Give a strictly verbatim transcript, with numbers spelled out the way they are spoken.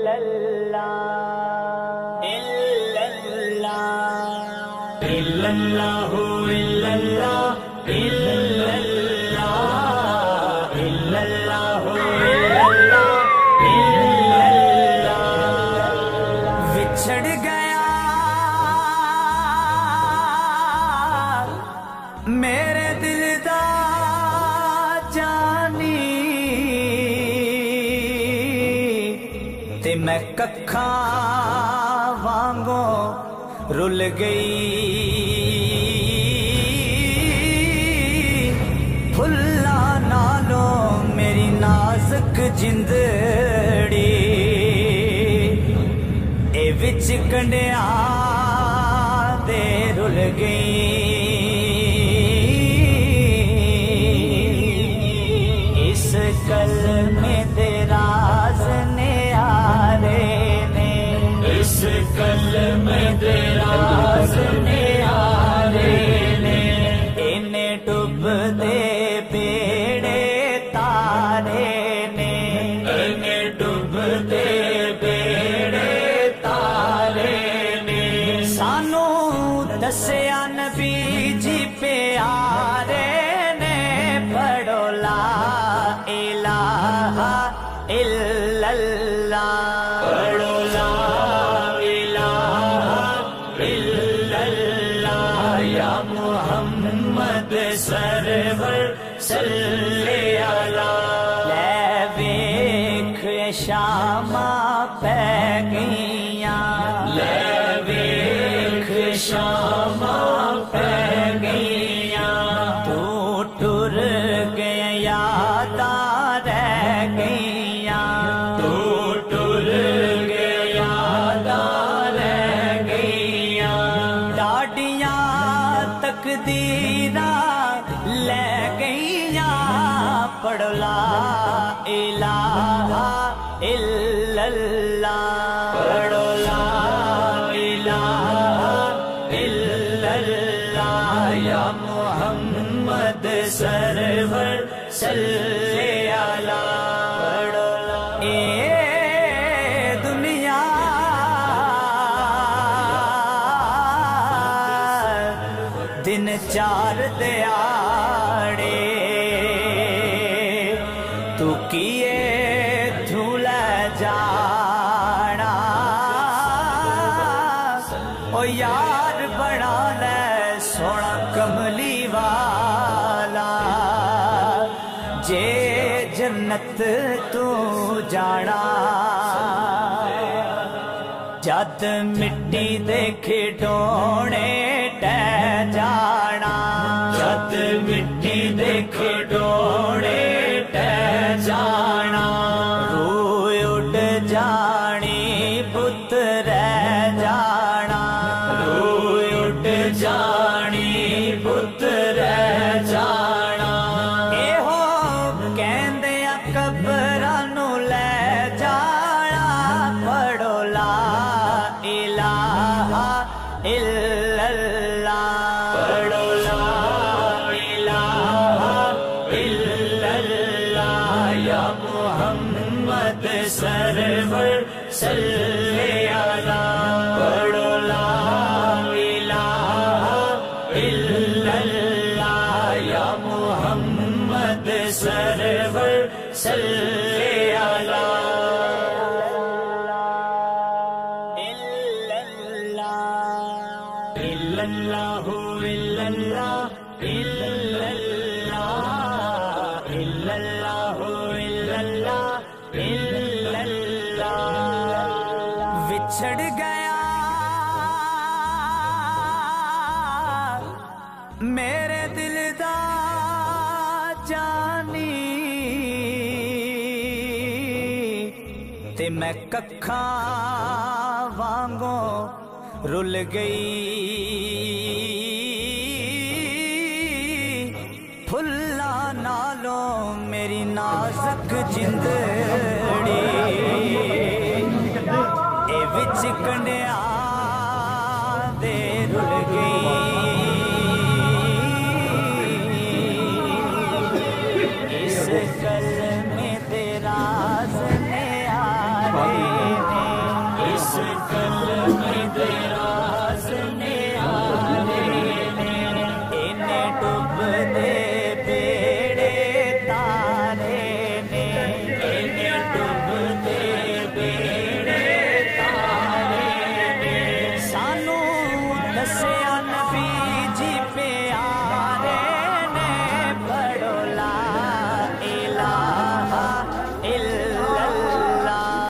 illallah, illallah, illallahu illallah, illallah, illallahu illallah, illallah. विछड़ गया मेरे दिल दा जानी ते मैं कखा वांगो रुल गई फुल्ला नालो मेरी नाजुक जिंदड़ी ए विच कंडिया दे रुल गई इस कलमे दे राज ने आरे ने इस कलमे दे राज ने आरे ने इन्हें डूबदे बेड़े तारे ने इन्हें डूबदे बेड़े तारे ने सानू दस्या नबी जी प्यारे ने पढ़ो ला इलाहा इल्लल्लाह पढ़ो ला इलाहा इल्लल्लाह या मुहम्मद सरवर सल्ले अला ले वेख शामा पै गईयां ले वेख शामा पै गईयां तू टुर गया यादा रह गईयां तू टुर गया यादा रह गईयां डाडियां तकदीरा ले गईयां पढ़ो ला इलाहा इल्लल्लाह पढ़ो ला इलाहा इल्लल्लाह या मुहम्मद सरवर सल्ले अला पढ़ो ला ए दुनिया दिन चार दिहाड़े तू किए झूल जाना ओ यार बना ले सोना कमली वाला जे जन्नत तू जाना जद मिट्टी दे खिडौने टह जाना जद मिट्टी दे खिडौने टह जाना रूह उड़ जानी पुत रह जाना रूह उड़ जानी पुत रह जाना एहो कहंदे आ कबरां नू ले जाना पढ़ो ला इलाहा इल्लल्लाह पढ़ो ला इलाहा इल्लल्लाह या मुहम्मद सरवर सल्ले अला पढ़ो ला इलाहा इल्लल्लाह या मुहम्मद सरवर सल्ले अला illallahu illallah illallah illallahu illallah illallah विछड़ गया मेरे दिल दा जानी ते मैं कखा वांगो रुल गई फुल्ला नालो मेरी नाजुक जिंदड़ी ए विच कंडिया दे रुल गई इस कलमे दे राज ने आरे ने کلمے دے